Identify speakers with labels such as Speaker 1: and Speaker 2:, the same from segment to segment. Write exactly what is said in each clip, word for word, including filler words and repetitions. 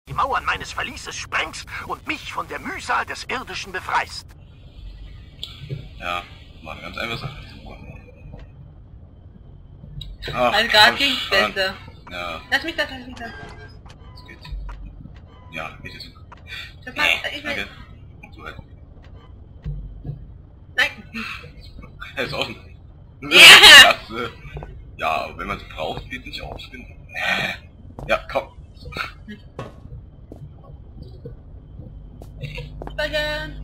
Speaker 1: die Mauern meines Verlieses sprengst und mich von der Mühsal des Irdischen befreist.
Speaker 2: Ja, war eine ganz einfache Sache. Ach,
Speaker 3: also gerade ging's besser.
Speaker 2: Ja.
Speaker 3: Lass mich das, lass mich das.
Speaker 2: Das geht. Ja, geht es.
Speaker 3: Das macht, ich will...
Speaker 2: Danke. So halt.
Speaker 3: Nein.
Speaker 2: Er ist offen.
Speaker 3: Ja.
Speaker 2: Klasse. Ja, aber wenn man es braucht, geht nicht auf. Ja, komm.
Speaker 3: Speichern.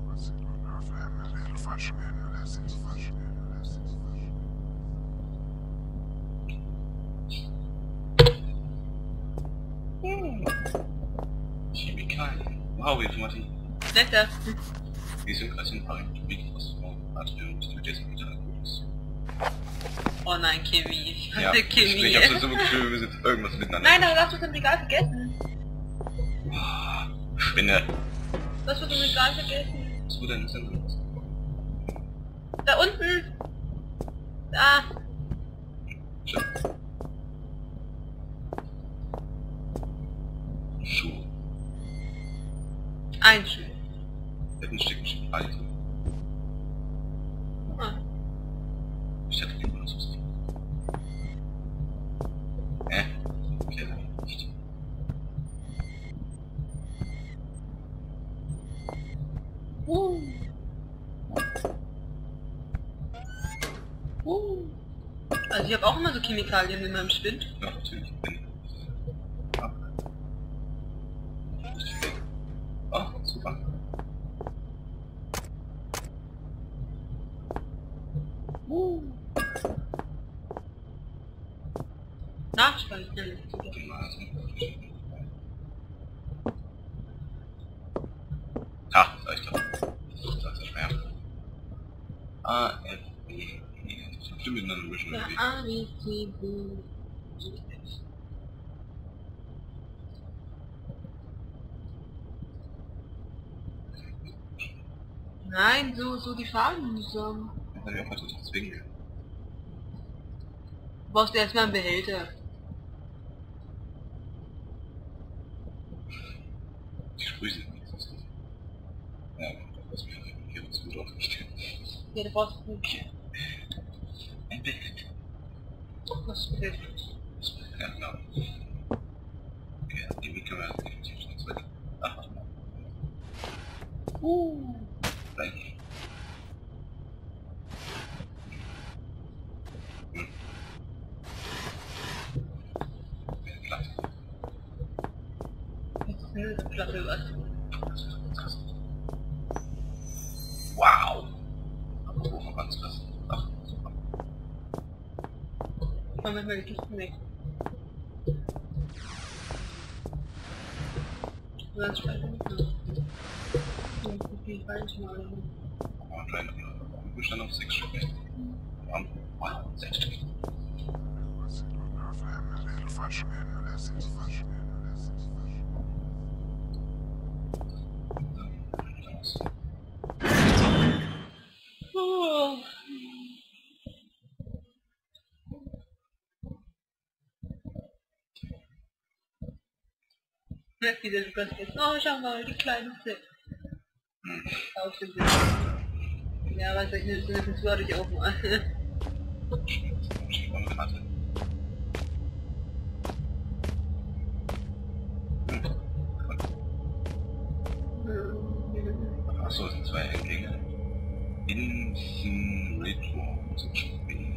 Speaker 2: Chemikalien. Wow, Informatik.
Speaker 3: Netter.
Speaker 2: Die sind als in allen Mikros und die dessen Metallgutes.
Speaker 3: Oh nein, Chemie. Ich
Speaker 2: Ja,
Speaker 3: hasse
Speaker 2: ich,
Speaker 3: Chemie.
Speaker 2: ich hab's jetzt so gefühlt, wir sind irgendwas miteinander.
Speaker 3: Nein, aber das wird im Regal vergessen.
Speaker 2: Oh, Spinne.
Speaker 3: Das wird im Regal vergessen.
Speaker 2: Was wurde denn das denn?
Speaker 3: Da unten. Da.
Speaker 2: Schön. Schuh.
Speaker 3: Ein Schuh.
Speaker 2: Hätten stecken Chemikalien drin.
Speaker 3: Ah.
Speaker 2: Ich hätte lieber das was. Hä? Okay, dann nicht.
Speaker 3: Uh. Uh. Also ich habe auch immer so Chemikalien in meinem Spind.
Speaker 2: Ja, natürlich. Ah. Nicht viel. Oh, super.
Speaker 3: Uh. Nachspeichern.
Speaker 2: Die Nase. Ha, sag ich doch. Das ist schwer. A, F, B, E. Das ist bestimmt miteinander mischen
Speaker 3: Ja,
Speaker 2: irgendwie.
Speaker 3: A, B, C, D. Nein, so, so die Farben zusammen.
Speaker 2: Das habe ich auch mal so deswegen.
Speaker 3: Du brauchst erstmal einen Behälter.
Speaker 2: Die Sprüche sind nicht so. Ja, das wäre hier uns gut aufgestellt.
Speaker 3: Ja, du brauchst einen
Speaker 2: Ein Bild.
Speaker 3: Was Bild.
Speaker 2: Ja, genau. Okay, irgendwie können wir definitiv schon ins Bett. Ach, warte mal.
Speaker 3: Uh.
Speaker 2: Gleich. Hm. Ja, glatt.
Speaker 3: Jetzt ist eine Platte was.
Speaker 2: Wow! Aber wo man ganz lassen. Ach, super.
Speaker 3: Komm, wenn wir die Kisten weg. Sonst speichern wir nicht. Die falschen oder so.
Speaker 2: Oh, klein. Wir standen auf sechs Stück. Wow, sechs Stück.
Speaker 3: Oh. Merkt wieder Lukas jetzt. Oh, schau mal, die kleine Zip.
Speaker 2: Hm.
Speaker 3: Auf dem Bild. Ja, was ich nicht, das warte ich auch mal.
Speaker 2: Ich eine Karte. Achso, es sind zwei Endgänge. Insin Retro zum Spiel.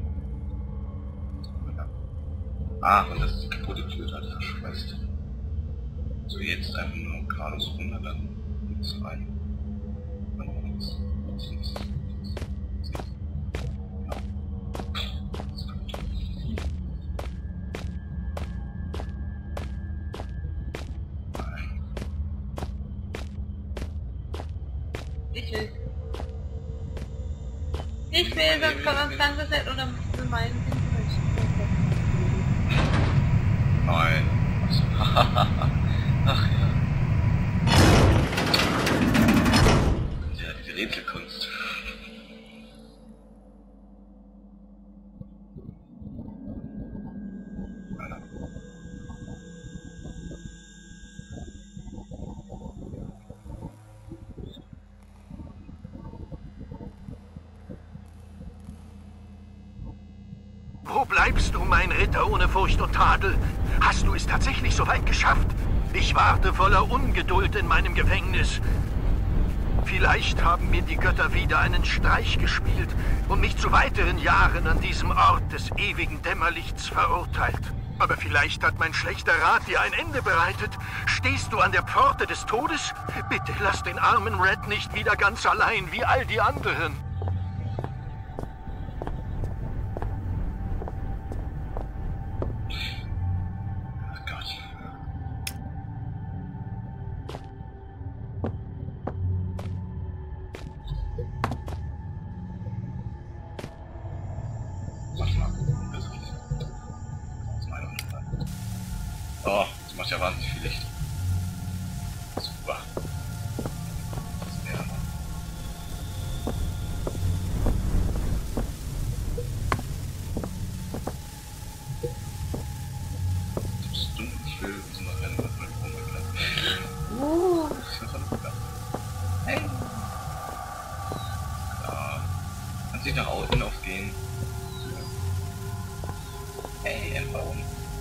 Speaker 2: Ah, und das ist die kaputte Tür, also verschweißt. So, jetzt einfach nur geradeaus runter, dann geht's rein. Dann noch nichts. Nichts, nichts, nichts. Ja. Das ist gut. Nein.
Speaker 3: Ich will. Ich will, sonst kommt uns ganz das nicht oder für meinen
Speaker 2: Nein. Achso. Ach ja. Ja, diese Rätselkunst.
Speaker 1: Wo bleibst du, mein Ritter ohne Furcht und Tadel? Hast du es tatsächlich so weit geschafft? Ich warte voller Ungeduld in meinem Gefängnis. Vielleicht haben mir die Götter wieder einen Streich gespielt und mich zu weiteren Jahren an diesem Ort des ewigen Dämmerlichts verurteilt. Aber vielleicht hat mein schlechter Rat dir ein Ende bereitet. Stehst du an der Pforte des Todes? Bitte lass den armen Red nicht wieder ganz allein wie all die anderen.
Speaker 2: Oh, das macht ja wahnsinnig viel Licht. Super. Das wäre noch. Das ist dumm, ich will so eine Rennen mit meinem Brunnen. Uh, das ist ja von gut. Hey. Ja. Kannst du nach außen aufgehen? Hey, Emperor.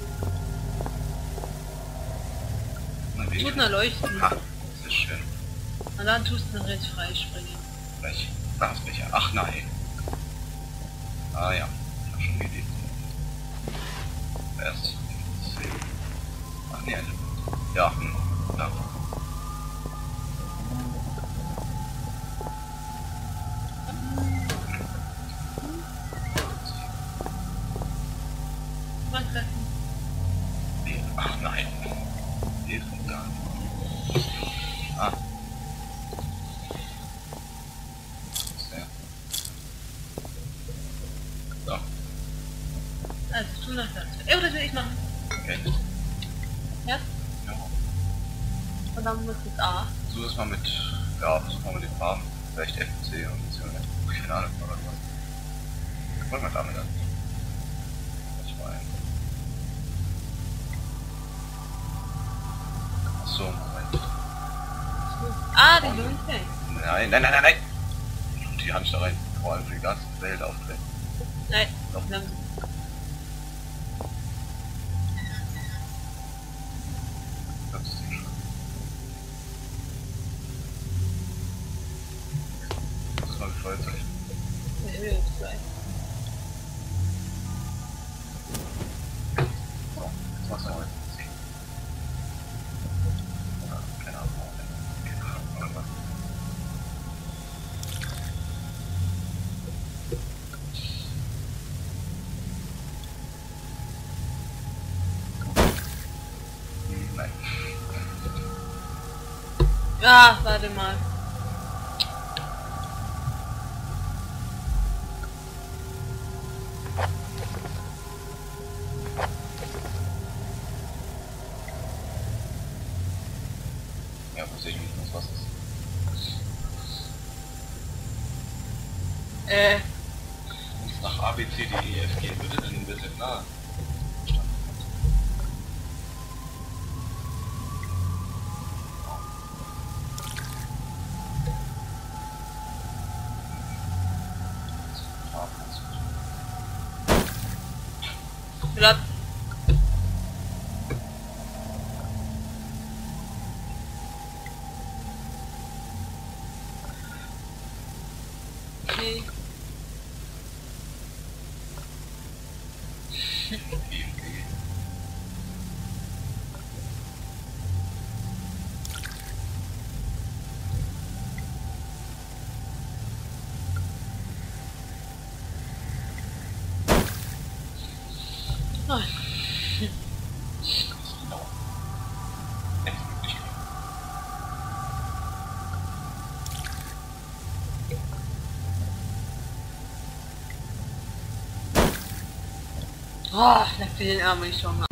Speaker 3: Tut nur leuchten.
Speaker 2: Ha, das ist schön.
Speaker 3: Und dann tust du dann jetzt freispringen.
Speaker 2: Gleich. Glasbecher. Ach nein. Ah ja. Ich hab schon eine Idee. Erst. Ach nee, ja. Hm. Ja.
Speaker 3: Was das?
Speaker 2: Nee. Ach nein. Nee, von da. Ah. Sehr. So.
Speaker 3: Also, tu noch das. Oh, das will ich machen.
Speaker 2: Okay.
Speaker 3: Ja?
Speaker 2: Ja.
Speaker 3: Und dann muss es A.
Speaker 2: Versuch das mal mit. Ja, versuch mal mit den Farben. Vielleicht F C und so. Keine Ahnung, oder was. Wollen wir damit an? Das war ein. So, Moment.
Speaker 3: Ah, den will ich nicht.
Speaker 2: Nein, nein, nein, nein, nein! Und die Hand da rein. Vor allem für die ganze Welt aufdrehen.
Speaker 3: Nein,
Speaker 2: Doch.
Speaker 3: langsam.
Speaker 2: Das ist nicht schön. Das ist mal wie Feuerzeug.
Speaker 3: Der will jetzt gleich.
Speaker 2: So, jetzt machst du mal C. Oder, keine Ahnung. Keine Ahnung, oder was. Hm, nein.
Speaker 3: Ja, warte mal.
Speaker 2: Ja, wo sehe ich mich, was ist?
Speaker 3: Äh,
Speaker 2: Wenn es nach A, B, C, D, E, F gehen würde, dann wäre es ja klar.
Speaker 3: Blatt. Okay. Nein.
Speaker 2: Genau. Jetzt wirklich.
Speaker 3: Oh, leck dir den Arm nicht schon.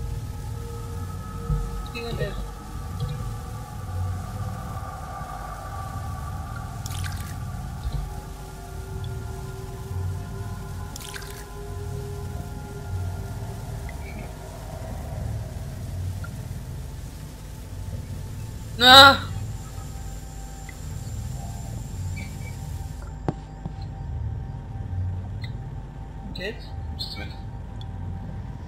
Speaker 3: Gegen den. Na. Und jetzt?
Speaker 2: Bist du mit?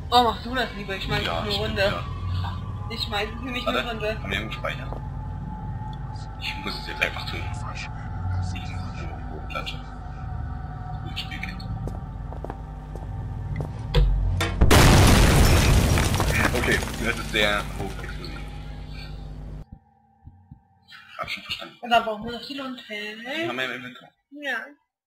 Speaker 3: Oh, mach du das lieber, ich schmeiß
Speaker 2: Ja,
Speaker 3: es nur
Speaker 2: stimmt,
Speaker 3: runter.
Speaker 2: ja.
Speaker 3: Ich schmeiß es nämlich
Speaker 2: Warte,
Speaker 3: nur runter.
Speaker 2: haben wir irgendwo Speicher? Ich muss es jetzt einfach tun. Ich muss es irgendwo klatschen. Gutes Spiel geht. Okay, das ist sehr hochexplosiv. Hab schon verstanden.
Speaker 3: Und da brauchen wir noch die Lundfälle.
Speaker 2: Die haben wir im Inventar.
Speaker 3: Ja.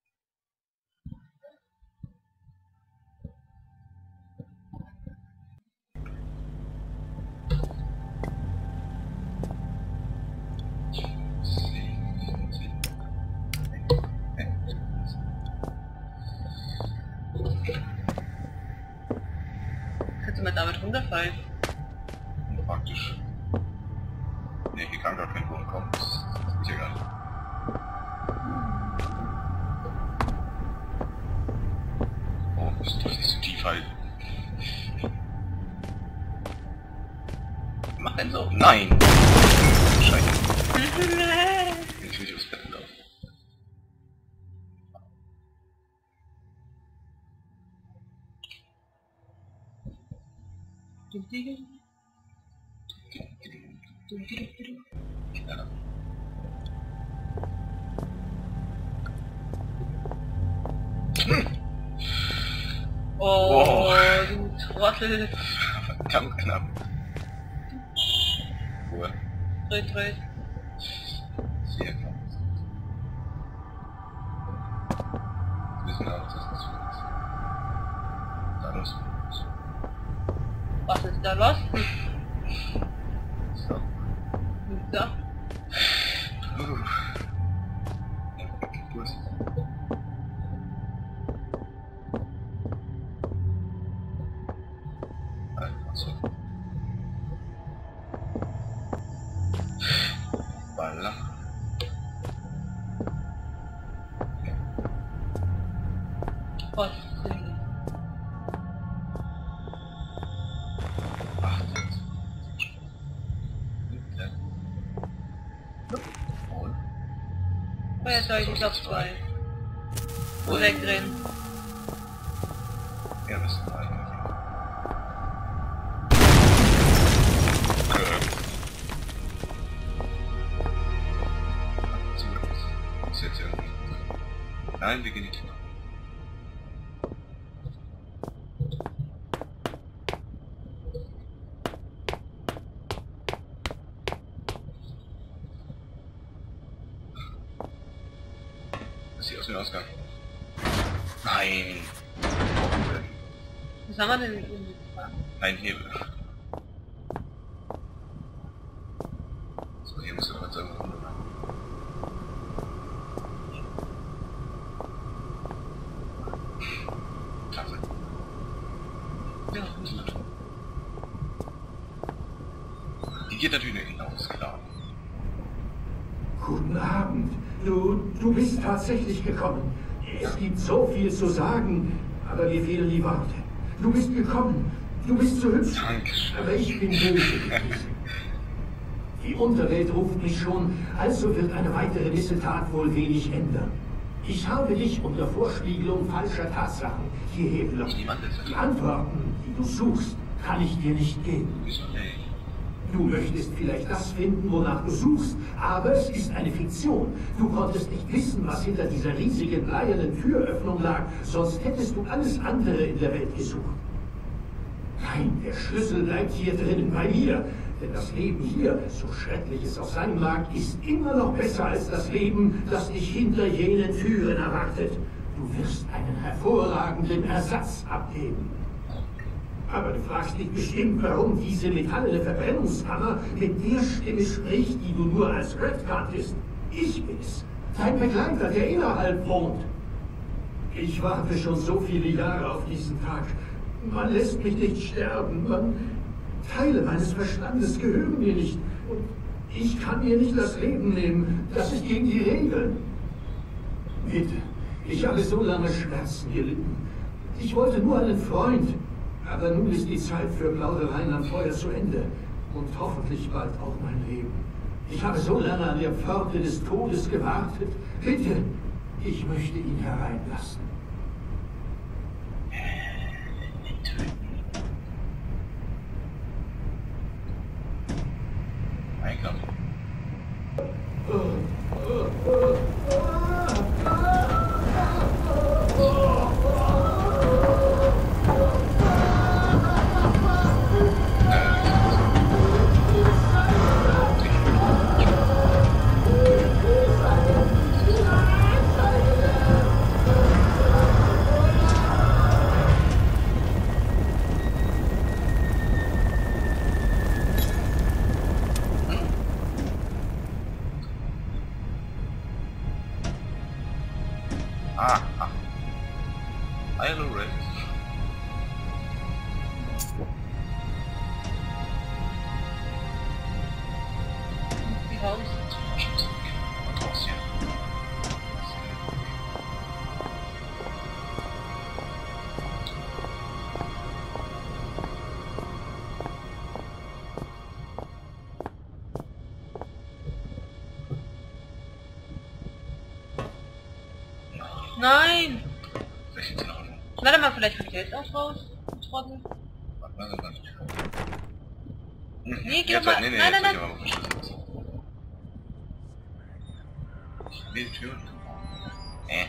Speaker 3: Kannst du mal damit runterfallen?
Speaker 2: Praktisch. Ne, hier kann gar kein Wurm kommen. Das ist ja gar nicht. Oh, das darf nicht so tief halten. Mach denn so? Nein! Scheiße. Jetzt will ich aufs Bett laufen. Ja.
Speaker 3: Oh,
Speaker 2: Oh.
Speaker 3: du Trottel.
Speaker 2: Verdammt knapp. Ruhe.
Speaker 3: Dreh, dreh.
Speaker 2: Sehr knapp. Wir wissen auch, dass das für uns. Da los.
Speaker 3: Was ist da los?
Speaker 2: So.
Speaker 3: So.
Speaker 2: Uh. Ja, gut. Also. Balla.
Speaker 3: Was ist denn? Oh, jetzt soll ich nicht auf zwei. Wo wegrennen?
Speaker 2: Ja, müssen wir eigentlich. Ist jetzt irgendwie. Nein, wir gehen nicht hin. Das sieht aus wie ein Ausgang. Nein!
Speaker 3: Was haben wir denn mit ihm gefahren?
Speaker 2: Ein Hebel. So, hier müsste doch jetzt irgendwo runter. Klasse.
Speaker 3: Ja.
Speaker 2: Die geht natürlich hinaus, klar.
Speaker 4: Guten Abend. Du, du bist tatsächlich gekommen. Es gibt so viel zu sagen, aber mir fehlen die Worte. Du bist gekommen. Du bist so hübsch.
Speaker 2: Dankeschön.
Speaker 4: Aber ich bin böse gewesen. Die Unterwelt ruft mich schon, also wird eine weitere Missetat wohl wenig ändern. Ich habe dich unter Vorspiegelung falscher Tatsachen hierher gelockt. Die Antworten, die du suchst, kann ich dir nicht geben.
Speaker 2: Wieso nicht?
Speaker 4: Du möchtest vielleicht das finden, wonach du suchst, aber es ist eine Fiktion. Du konntest nicht wissen, was hinter dieser riesigen bleiernen Türöffnung lag, sonst hättest du alles andere in der Welt gesucht. Nein, der Schlüssel bleibt hier drinnen bei mir, denn das Leben hier, so schrecklich es auch sein mag, ist immer noch besser als das Leben, das dich hinter jenen Türen erwartet. Du wirst einen hervorragenden Ersatz abgeben. Aber du fragst dich bestimmt, warum diese metallene Verbrennungskammer mit der Stimme spricht, die du nur als Red kanntest. Ich bin's, dein Begleiter, der innerhalb wohnt. Ich warte schon so viele Jahre auf diesen Tag. Man lässt mich nicht sterben. Man... Teile meines Verstandes gehören mir nicht. Und ich kann mir nicht das Leben nehmen. Das ist gegen die Regeln. Bitte, ich habe so lange Schmerzen gelitten. Ich wollte nur einen Freund. Aber nun ist die Zeit für Plaudereien am Feuer zu Ende. Und hoffentlich bald auch mein Leben. Ich habe so lange an der Pforte des Todes gewartet. Bitte, ich möchte ihn hereinlassen.
Speaker 2: Einkampf. Ah, ah. Hello, Ray.
Speaker 3: Die Haus. Nein! Warte mal, vielleicht kommt der jetzt auch raus. Trottel.
Speaker 2: Warte mal, warte. Hm,
Speaker 3: Nee, geh
Speaker 2: jetzt
Speaker 3: doch mal.
Speaker 2: halt- nee, nee,
Speaker 3: Nein,
Speaker 2: jetzt
Speaker 3: nein,
Speaker 2: will ich aber mal verschlüsselt. Nee, die Tür. Äh.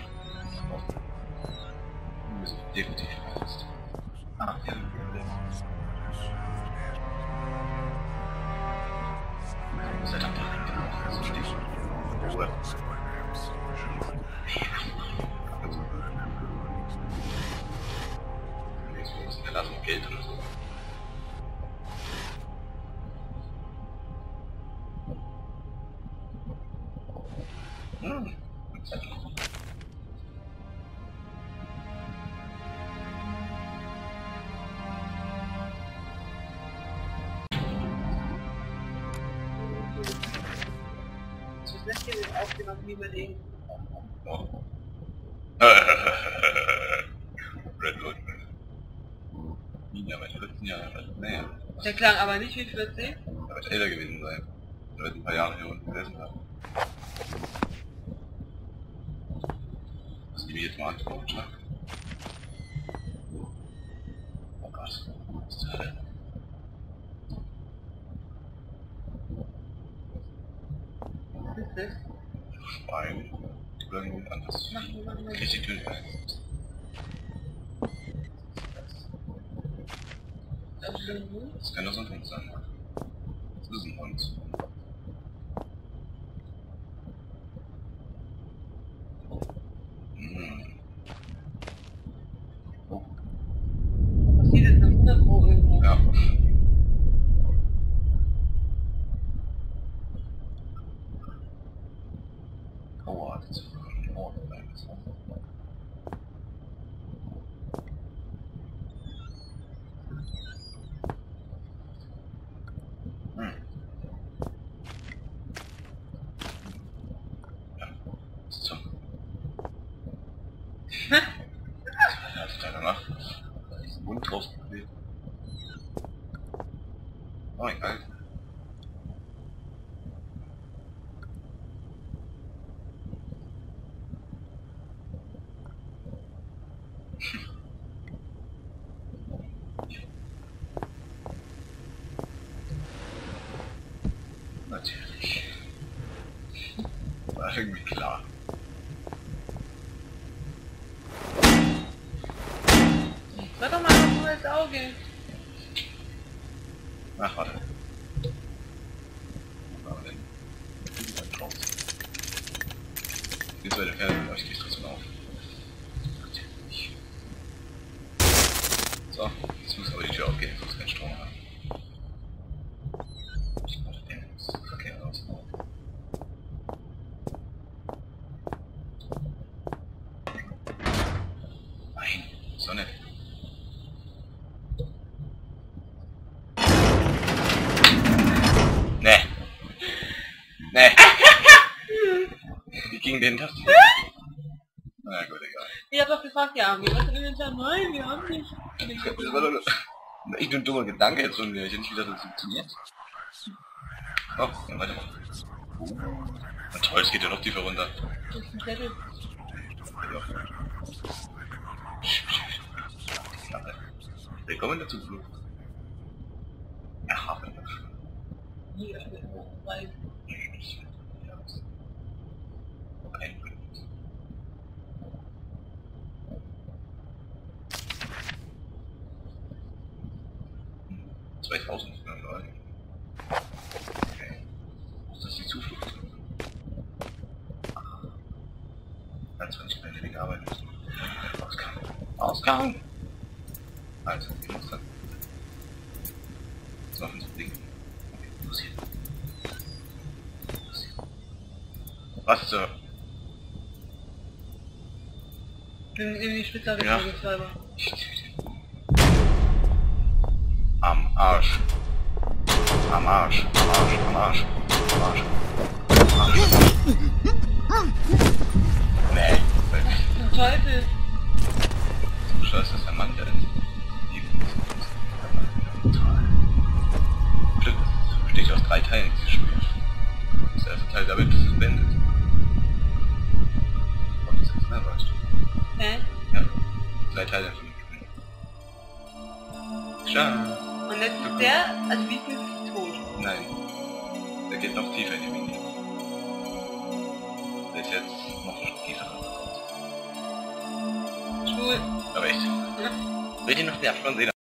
Speaker 2: Wir müssen definitiv verletzt. Ah, ja. Sei Dank der Ring, genau. So steht. Ruhe. Wir lassen Geld und so. Hm.
Speaker 3: Das lässt dir den aufgenommen überlegen.
Speaker 2: Oh. Redwood. Ja, bei vierzehn Jahren. Naja.
Speaker 3: Der klang aber nicht wie vierzig.
Speaker 2: Er wird älter gewesen sein. Er wird ein paar Jahre hier unten gesessen haben. Das gebe ich jetzt mal an. Oh Gott. Was zur Hölle?
Speaker 3: Was ist das?
Speaker 2: Schwein. Oder irgendwo anders.
Speaker 3: Machen wir, machen wir.
Speaker 2: Krieg die Tür nicht rein. Das kann doch so ein Hund sein. Das ist ein Hund. Hm. Oh.
Speaker 3: Passiert jetzt eine hundert Pro irgendwo.
Speaker 2: Ja. Howard. Howard. Hm. Ja. So. Was hat er gemacht? Da ist ein Mund draus gewesen. Oh, egal. Natürlich. War irgendwie klar.
Speaker 3: Sag doch mal noch nur ins Auge.
Speaker 2: Ach, warte. Wo war er denn? Hier ist ein Raus. Jetzt bei der Ferne, aber ich gehe trotzdem auf. Natürlich. So, jetzt muss aber die Tür aufgehen, sonst kein Strom haben. Ich mache den Verkehr raus. Nein, so nett. Nee. Nee. Wie ging denn das? Na gut, egal.
Speaker 3: Ich hab doch gefragt, ja, haben wir was in den Chat? Nein, wir haben nicht.
Speaker 2: Das war doch nur echt ein dummer Gedanke jetzt von mir. Ich hätte nicht gedacht, das funktioniert. Oh, ja, warte mal. Oh. Na toll, es geht ja noch tiefer runter.
Speaker 3: Das ist ein Zettel.
Speaker 2: Willkommen dazu, Fluch. Ach,
Speaker 3: nie öffnet, weil
Speaker 2: Okay. zweitausend Leute. Okay. Ist das die Zuflucht? Ganz wenn ich meine Dinge arbeiten muss. Ausgang. Ausgang! Also, ich muss dann. Das machen so Dinge. Okay, was hier? Was hier? Was zur?
Speaker 3: in, in die Spitze
Speaker 2: Ja.
Speaker 3: Schreiber.
Speaker 2: Am Arsch. Am Arsch. Am Arsch. Am Arsch. Am Arsch. Am Arsch. Nee, wirklich.
Speaker 3: Zum Teufel.
Speaker 2: So scheiße ist der Mann, der ist. Total. Glück, das besteht aus drei Teilen, dieses Spiel. Das erste Teil damit ist es beendet. Und das ist mehr, weißt du.
Speaker 3: Hä?
Speaker 2: Ja. Drei Teile von dem Spiel. Schade.
Speaker 3: Und jetzt ist der, also wie ist denn tot?
Speaker 2: Nein. Der geht noch tiefer in die Mine. Der ist jetzt noch tiefer.
Speaker 3: Schwul.
Speaker 2: Aber echt.
Speaker 3: Ja.
Speaker 2: Will die noch mehr Abspann sehen?